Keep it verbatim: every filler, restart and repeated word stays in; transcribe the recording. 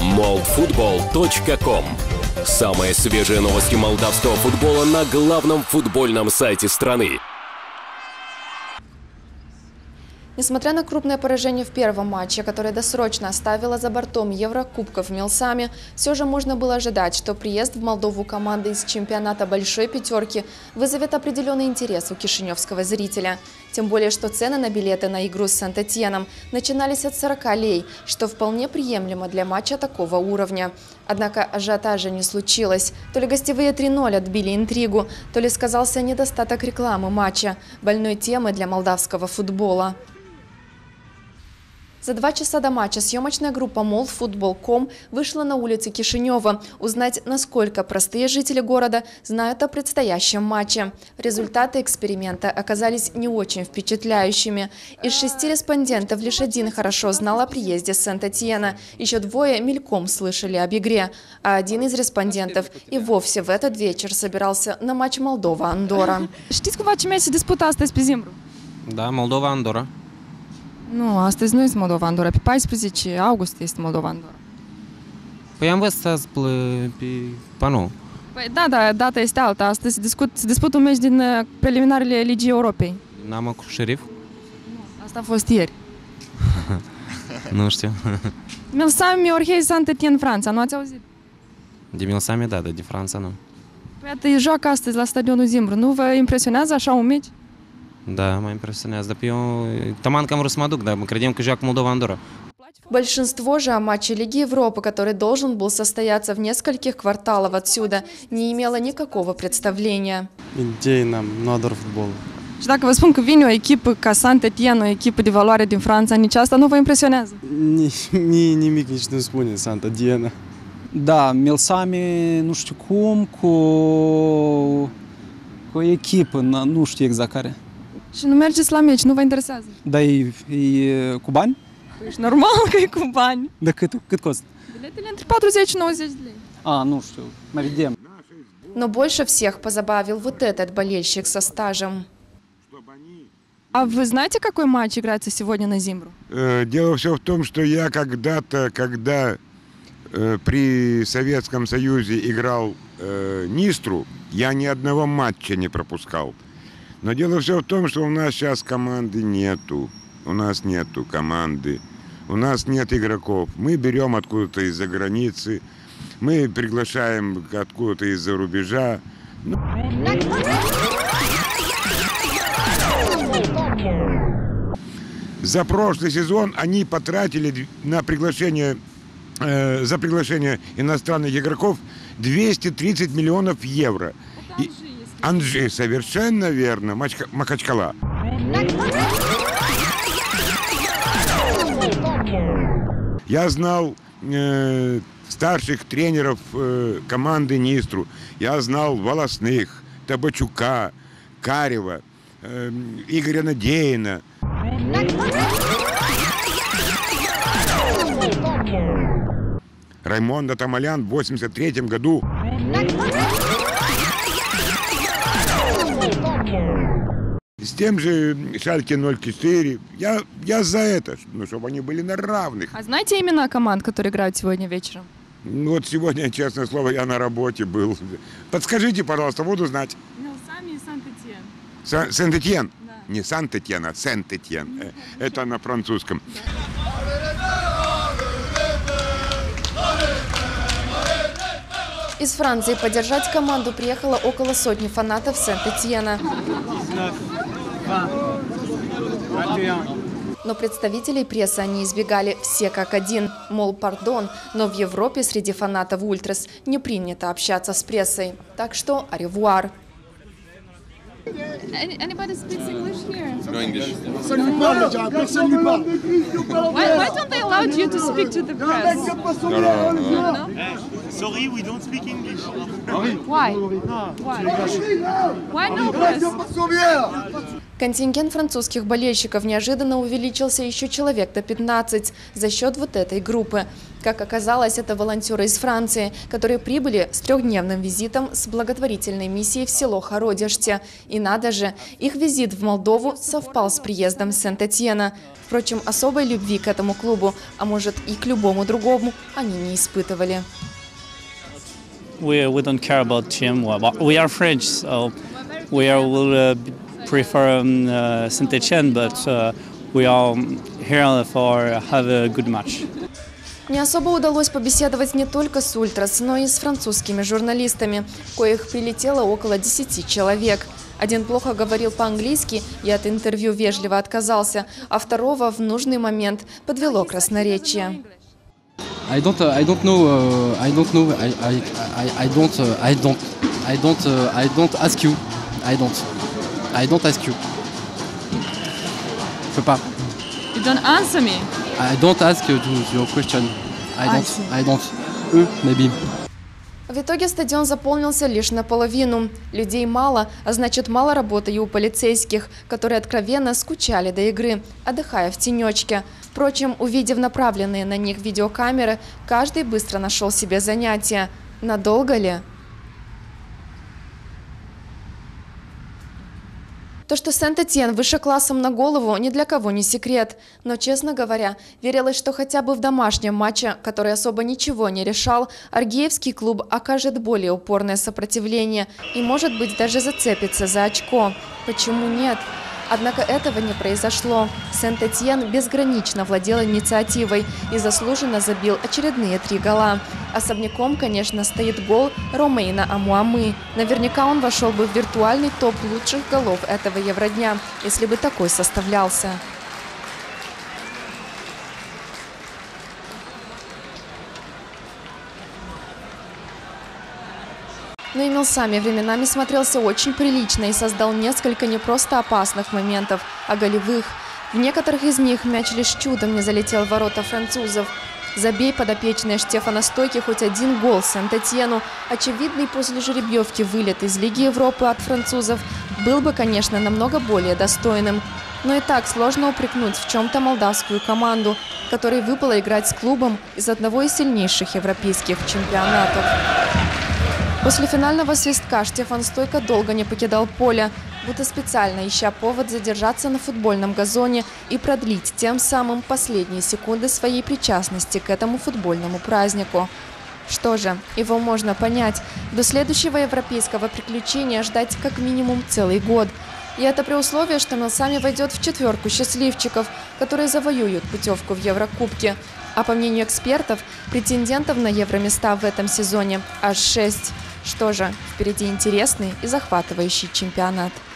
молдфутбол точка ком. Самые свежие новости молдавского футбола на главном футбольном сайте страны. Несмотря на крупное поражение в первом матче, которое досрочно оставило за бортом Еврокубков в Милсаме, все же можно было ожидать, что приезд в Молдову команды из чемпионата Большой Пятерки вызовет определенный интерес у кишиневского зрителя. Тем более, что цены на билеты на игру с Сент-Этьеном начинались от сорока лей, что вполне приемлемо для матча такого уровня. Однако ажиотажа не случилось. То ли гостевые три ноль отбили интригу, то ли сказался недостаток рекламы матча, больной темы для молдавского футбола. За два часа до матча съемочная группа молдфутбол точка ком вышла на улицы Кишинева узнать, насколько простые жители города знают о предстоящем матче. Результаты эксперимента оказались не очень впечатляющими. Из шести респондентов лишь один хорошо знал о приезде Сент-Этьена. Еще двое мельком слышали об игре. А один из респондентов и вовсе в этот вечер собирался на матч Молдова-Андора. Știți cumva ce meci se dispută astăzi pe Zimbru? Da, Moldova-Andorra. Nu, astăzi nu este Moldova-Andorra. Pe paisprezece august este Moldova-Andorra. Păi am văzut azi pe, pe panou. Păi da, da, data este alta. Astăzi se, discut, se dispută un meci din uh, preliminarele Ligii Europei. Dinamo cu Șerif? Asta a fost ieri. Nu știu. Milsame Orhei Saint-Étienne, Franța. Nu ați auzit? De Milsame, da, dar de Franța nu. Păi iată, joacă astăzi la stadionul Zimbru. Nu vă impresionează așa un meci? Da, mă impresionează, dar pe eu... Taman că am vrut să mă duc, dar credem că joacă Moldova-Andorra. Большинство же о матче Лиги Европы, который должен был состояться в нескольких кварталах отсюда, не имело никакого представления. Idei n-am, nu ador fotbalul. Și dacă vă spun că vine o echipă ca Saint-Étienne, o echipă de valoare din Franța, nici asta nu vă impresionează? Mie nimic nici nu spune Saint-Étienne. Da, Milsame, nu știu cum, cu, cu o echipă, nu știu exact care. Și nu mergeți la meci, nu vă interesează? Dar e, e cu bani? Păi și normal că e cu bani. Dar cât, cât costă? Билетele între patruzeci și nouăzeci de lei. A, nu știu, mai vedem. Но больше всех позабавил вот этот болельщик со стажем. А вы знаете, какой матч играется сегодня на Зимбру? Дело все в том, что я когда-то, когда при Советском Союзе играл Нистру, я ни одного матча не пропускал. Но дело все в том, что у нас сейчас команды нету. У нас нету команды. У нас нет игроков. Мы берем откуда-то из-за границы. Мы приглашаем откуда-то из-за рубежа. За прошлый сезон они потратили на приглашение, э, за приглашение иностранных игроков двести тридцать миллионов евро. И Анжи, совершенно верно, Махачкала. Я знал э, старших тренеров э, команды Нистру. Я знал Волосных, Табачука, Карева, э, Игоря Надеина. Раймондо Тамалян в восемьдесят третьем году. С тем же Шальке ноль четыре. Я, я за это, ну, чтобы они были на равных. А знаете имена команд, которые играют сегодня вечером? Ну, вот сегодня, честное слово, я на работе был. Подскажите, пожалуйста, буду знать. Милсаме и Сент-Этьен. Сент-Этьен? Да. Не Сант-Этьен, а Сент-Этьен. Это на французском. Из Франции поддержать команду приехало около сотни фанатов Сент-Этьена. Но представителей прессы они избегали все как один. Мол, пардон, но в Европе среди фанатов ультрас не принято общаться с прессой. Так что аревуар. Anybody speaks English here? No English. Why, why don't they allow you to speak to the press? No, no, no. No? Sorry, we don't speak English. Why? Why? Why no press? Контингент французских болельщиков неожиданно увеличился еще человек до пятнадцати за счет вот этой группы. Как оказалось, это волонтеры из Франции, которые прибыли с трехдневным визитом с благотворительной миссией в село Хородежте. И надо же, их визит в Молдову совпал с приездом Сент-Этьена. Впрочем, особой любви к этому клубу, а может и к любому другому, они не испытывали. We, we don't care about team. We are French, so we are, will uh, prefer um, uh, Saint-Étienne, but uh, we are here for have a good match. Не особо удалось побеседовать не только с ультрас, но и с французскими журналистами, коих прилетело около десяти человек. Один плохо говорил по-английски и от интервью вежливо отказался, а второго в нужный момент подвело красноречие. I don't, uh, I don't know, uh, I don't know, I, I, I, I don't, uh, I don't, I don't, uh, I don't ask you, I don't, I don't ask you. Je peux pas. You don't answer me. I don't ask you to your question. I don't, I don't. Uh, maybe. В итоге стадион заполнился лишь наполовину. Людей мало, а значит мало работы и у полицейских, которые откровенно скучали до игры, отдыхая в тенечке. Впрочем, увидев направленные на них видеокамеры, каждый быстро нашел себе занятие. Надолго ли? То, что Сент-Этьен выше классом на голову, ни для кого не секрет. Но, честно говоря, верилось, что хотя бы в домашнем матче, который особо ничего не решал, Аргеевский клуб окажет более упорное сопротивление и, может быть, даже зацепится за очко. Почему нет? Однако этого не произошло. Сент-Этьен безгранично владел инициативой и заслуженно забил очередные три гола. Особняком, конечно, стоит гол Ромейна Амуамы. Наверняка он вошел бы в виртуальный топ лучших голов этого Евродня, если бы такой составлялся. Но и Милсами временами смотрелся очень прилично и создал несколько не просто опасных моментов, а голевых. В некоторых из них мяч лишь чудом не залетел в ворота французов. Забей подопечные Штефана Стойки хоть один гол Сент-Этьену, очевидный после жеребьевки вылет из Лиги Европы от французов, был бы, конечно, намного более достойным. Но и так сложно упрекнуть в чем-то молдавскую команду, которой выпало играть с клубом из одного из сильнейших европейских чемпионатов. После финального свистка Штефан Стойко долго не покидал поле, будто специально ища повод задержаться на футбольном газоне и продлить тем самым последние секунды своей причастности к этому футбольному празднику. Что же, его можно понять. До следующего европейского приключения ждать как минимум целый год. И это при условии, что Милсами войдет в четверку счастливчиков, которые завоюют путевку в Еврокубке. А по мнению экспертов, претендентов на евроместа в этом сезоне аж шесть. Что же, впереди интересный и захватывающий чемпионат.